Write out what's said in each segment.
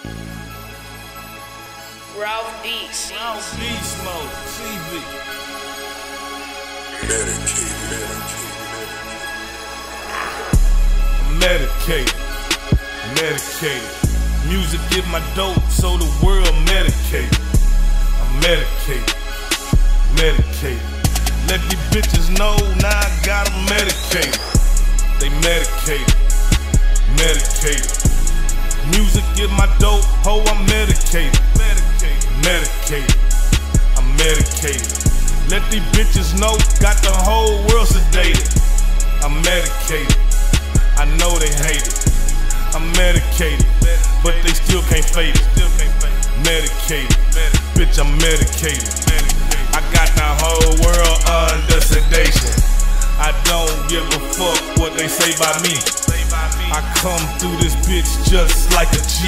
Ralph Beats. Ralph Beats Mode, TV. Medicated, medicated. Music get my dope, so the world medicated. I'm medicated, medicated. Let these bitches know now I got them medicated. They medicated, medicated. Music get my dope, ho, I'm medicated, medicated. I'm medicated. Let these bitches know, got the whole world sedated. I'm medicated. I know they hate it. I'm medicated, but they still can't fade it. Medicated, bitch, I'm medicated. I got the whole world under sedation. I don't give a fuck what they say by me. I come through this bitch just like a G.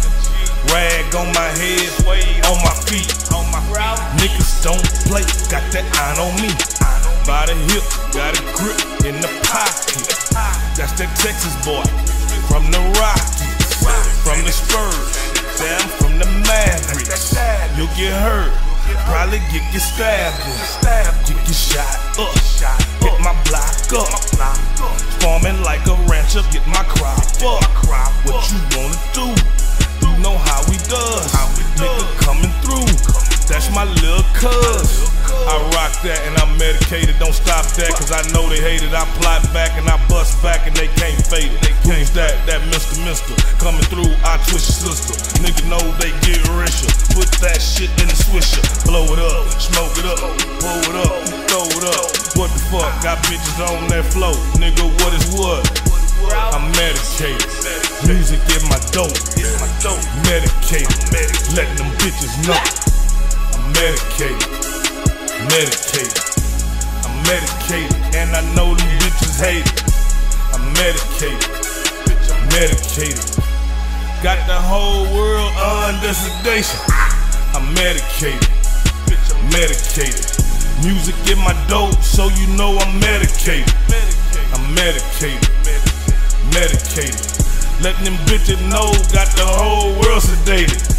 Rag on my head, on my feet. Niggas don't play, got that iron on me. By the hip, got a grip in the pocket. That's that Texas boy from the Rockies, from the Spurs, damn, from the Mavericks. You'll get hurt, probably get stabbed, get shot up, get my block up. Farming like a rancher, get my crop up. What you wanna do? You know how we does. Nigga coming through, that's my little cuz. I rock that and I'm medicated, don't stop that, cause I know they hate it. I plot back and I bust back and they can't fade it. Who's that? That Mr. Coming through, I twist your sister. Nigga know they get richer. Put that shit in the swisher. Blow it up, smoke it up, pull it up, throw it up. What the fuck? Got bitches on that flow. Nigga, what is what? I'm medicated. Music is my dope. Medicated. Letting them bitches know. I'm medicated. Medicated. I'm medicated. And I know them bitches hate it. I'm medicated. Medicated. Got the whole world under sedation. I'm medicated. Medicated. Music in my dope, so you know I'm medicated. I'm medicated. Medicated. Letting them bitches know, got the whole world sedated.